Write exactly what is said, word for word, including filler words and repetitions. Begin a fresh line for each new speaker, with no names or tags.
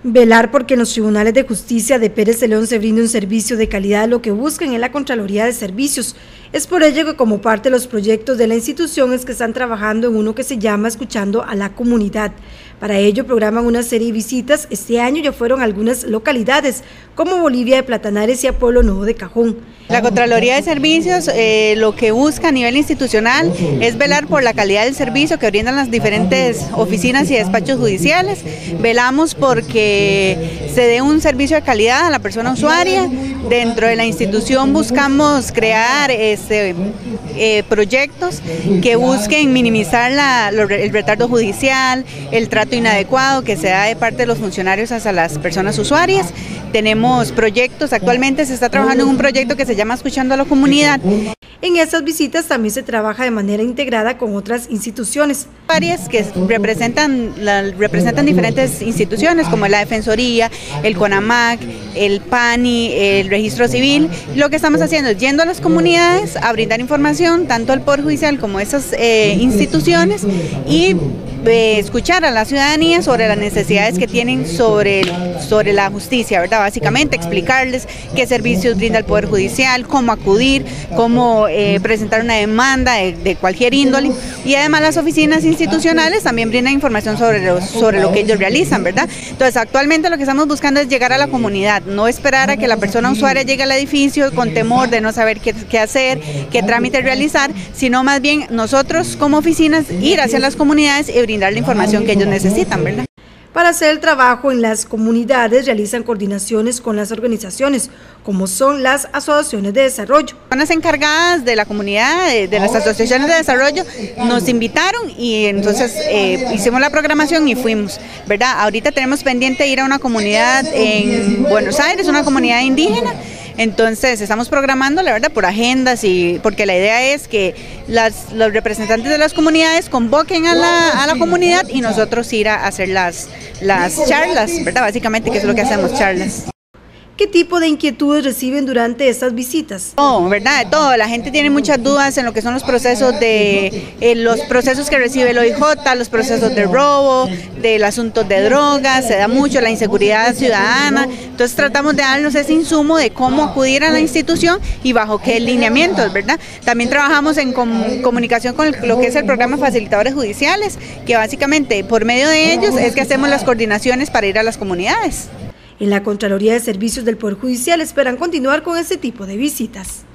Velar porque en los tribunales de justicia de Pérez de León se brinde un servicio de calidad, lo que buscan en la Contraloría de Servicios. Es por ello que como parte de los proyectos de la institución es que están trabajando en uno que se llama Escuchando a la Comunidad. Para ello programan una serie de visitas. Este año ya fueron a algunas localidades, como Bolivia de Platanares y a Pueblo Nuevo de Cajón.
La Contraloría de Servicios eh, lo que busca a nivel institucional es velar por la calidad del servicio que brindan las diferentes oficinas y despachos judiciales. Velamos porque se dé un servicio de calidad a la persona usuaria. Dentro de la institución buscamos crear este, eh, proyectos que busquen minimizar la, el retardo judicial, el trato inadecuado que se da de parte de los funcionarios hacia las personas usuarias. Tenemos proyectos, actualmente se está trabajando en un proyecto que se llama Escuchando a la Comunidad.
En estas visitas también se trabaja de manera integrada con otras instituciones.
Varias que representan, la, representan diferentes instituciones como la Defensoría, el CONAMAC, el PANI, el Registro Civil. Lo que estamos haciendo es yendo a las comunidades a brindar información, tanto al Poder Judicial como a esas eh, instituciones, y eh, escuchar a la ciudadanía sobre las necesidades que tienen sobre, sobre la justicia, ¿verdad? Básicamente explicarles qué servicios brinda el Poder Judicial, cómo acudir, cómo eh, presentar una demanda de, de cualquier índole, y además las oficinas institucionales también brindan información sobre lo, sobre lo que ellos realizan, ¿verdad? Entonces actualmente lo que estamos buscando es llegar a la comunidad, no esperar a que la persona usuaria llegue al edificio con temor de no saber qué, qué hacer, qué trámite realizar, sino más bien nosotros como oficinas ir hacia las comunidades y brindar la información que ellos necesitan, ¿verdad?
Para hacer el trabajo en las comunidades realizan coordinaciones con las organizaciones, como son las asociaciones de desarrollo.
Las encargadas de la comunidad, de, de las asociaciones de desarrollo, nos invitaron y entonces eh, hicimos la programación y fuimos, ¿verdad? Ahorita tenemos pendiente ir a una comunidad en Buenos Aires, una comunidad indígena. Entonces estamos programando, la verdad, por agendas, y porque la idea es que las, los representantes de las comunidades convoquen a la, a la comunidad y nosotros ir a hacer las, las charlas, ¿verdad? Básicamente, que es lo que hacemos, charlas.
¿Qué tipo de inquietudes reciben durante estas visitas?
Oh, verdad, de todo. La gente tiene muchas dudas en lo que son los procesos de eh, los procesos que recibe el O I J, los procesos de robo, del asunto de drogas, se da mucho la inseguridad ciudadana. Entonces tratamos de darnos ese insumo de cómo acudir a la institución y bajo qué lineamientos, ¿verdad? También trabajamos en com comunicación con el, lo que es el programa Facilitadores Judiciales, que básicamente por medio de ellos es que hacemos las coordinaciones para ir a las comunidades.
En la Contraloría de Servicios del Poder Judicial esperan continuar con este tipo de visitas.